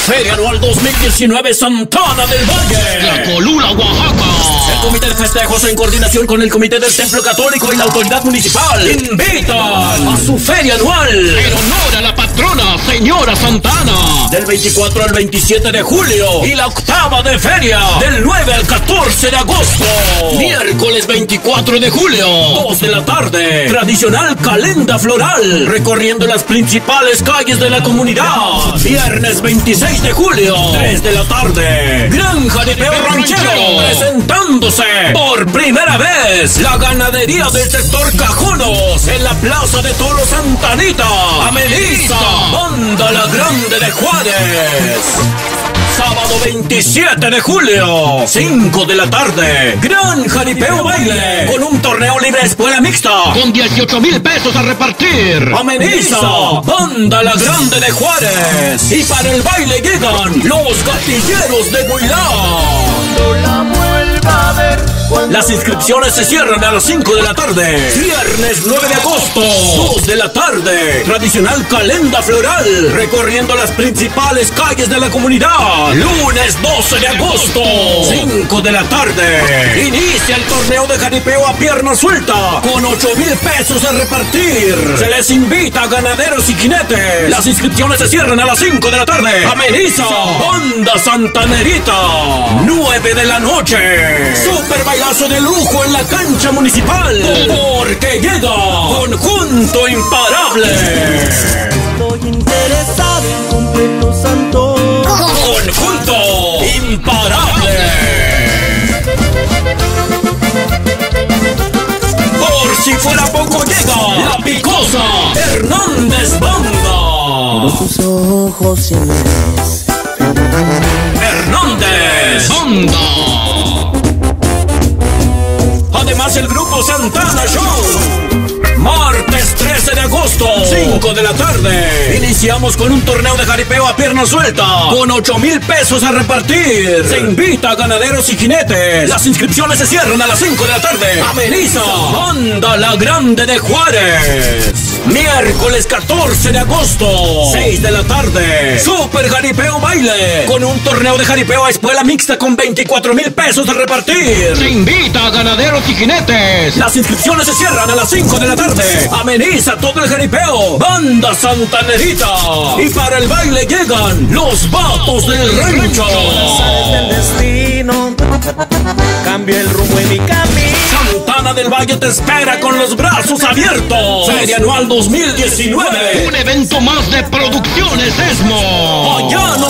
Feria Anual 2019 Santana del Valle, La Colula, Oaxaca. El Comité de Festejos, en coordinación con el Comité del Templo Católico y la Autoridad Municipal, invitan a su feria anual En honor a la patrona, señora Santana. del 24 al 27 de julio y la octava de feria del 9 al 14 de agosto. Miércoles 24 de julio, 2 de la tarde, tradicional calenda floral, recorriendo las principales calles de la comunidad. Viernes 26 de julio, 3 de la tarde, Granja de Peo Ranchero, presentándose por primera vez la ganadería del sector Cajunos en la Plaza de Toros Santanita. Ameniza Banda La Grande de Juárez. Sábado 27 de julio, 5 de la tarde, Gran Jaripeo Baile, con un torneo libre escuela mixta, Con 18,000 pesos a repartir. Ameniza Banda La Grande de Juárez. Y para el baile llegan los Gatilleros de Huilán. Las inscripciones se cierran a las 5 de la tarde. Viernes 9 de agosto, 2 de la tarde, tradicional calenda floral, recorriendo las principales calles de la comunidad. Lunes 12 de agosto, 5 de la tarde, inicia el torneo de jaripeo a pierna suelta, con 8,000 pesos a repartir. Se les invita a ganaderos y jinetes. Las inscripciones se cierran a las 5 de la tarde. Ameniza Banda Santanerita. 9 de la noche, super bailazo de lujo en la cancha municipal, porque llega Conjunto Imparable. Estoy interesado en cumplir tus antojos. Conjunto Imparable. Por si fuera poco llega La Picosa Hernández Banda. Tus ojos y miras. Hernández Banda. Además el grupo Santana Show. Martes 13 de agosto, 5 de la tarde, iniciamos con un torneo de jaripeo a pierna suelta, con 8,000 pesos a repartir. Se invita a ganaderos y jinetes. Las inscripciones se cierran a las 5 de la tarde. Ameniza Banda La Grande de Juárez. Miércoles 14 de agosto, 6 de la tarde, super jaripeo baile, con un torneo de jaripeo a escuela mixta con 24,000 pesos a repartir. Se invita a ganaderos y jinetes. Las inscripciones se cierran a las 5 de la tarde. Ameniza todo el jaripeo Banda Santanerita. Y para el baile llegan los Vatos del Rancho. Sabes del destino. Cambio el rumbo en mi camino. Santana del Valle te espera con los brazos abiertos. Feria Anual 2019. Un evento más de Producciones Esmo. Allá nos